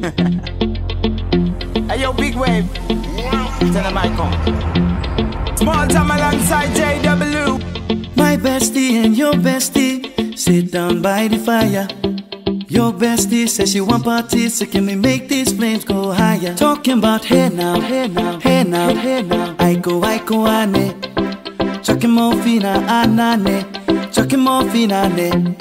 Hey yo, big wave. Tell them I come. Small time alongside JW. My bestie and your bestie sit down by the fire. Your bestie says she want parties, so can we make these flames go higher? Talking about hey now, hey now, hey now, hey now. I go, ane. Chucking more fina, anane. Chucking more fina, ne.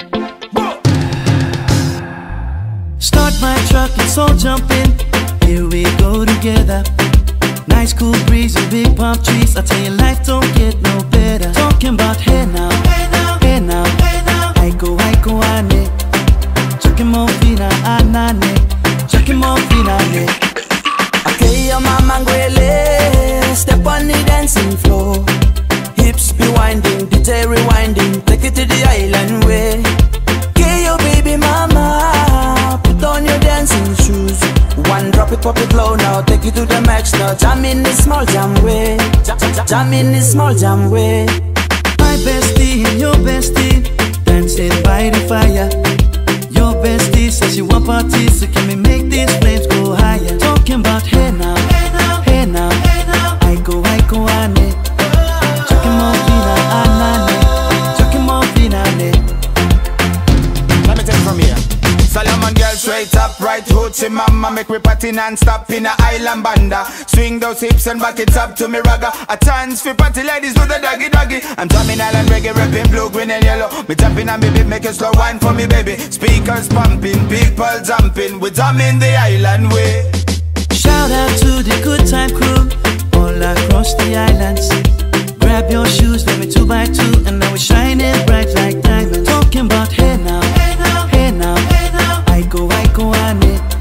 Start my truck, let's all jump in. Here we go together. Nice cool breeze and big palm trees. I tell you, life don't get no better. Talking about hey now, hey now, hey now, hey now. I go, ane. Chucking more fina, anane. Chucking more fina, ne. Okay, your mama ngwele, step on the dancing floor. Hips be winding, DJ rewinding, take it to the island way. Okay, your baby mama, put on your dancing shoes. One drop it, pop it low now, take it to the max now. Jam in the small jam way, jam in the small jam way. My bestie and your bestie dancing by the fire. Your bestie says she want parties, so can we make these flames go higher? Talking about hey now, hey now, hey now, hey now. I go, ane. Chucking more fina, anane. Chucking more fina, ne. Let me take it from here. Solomon girl straight up, right hoochie mama. Make me party non-stop in a island banda. Swing those hips and back it up to me ragga. A chance for party ladies do the doggy doggy. I'm drumming island reggae, rapping blue, green and yellow. Me tapping on me beat, make a slow wine for me baby. Speakers pumping, people jumping. We drumming the island way. Shout out to the good time crew all across the islands. Grab your shoes, let me 2x2, and now we're shining bright like diamonds. Talking about hey now, hey now, hey now, hey now. I go, ane.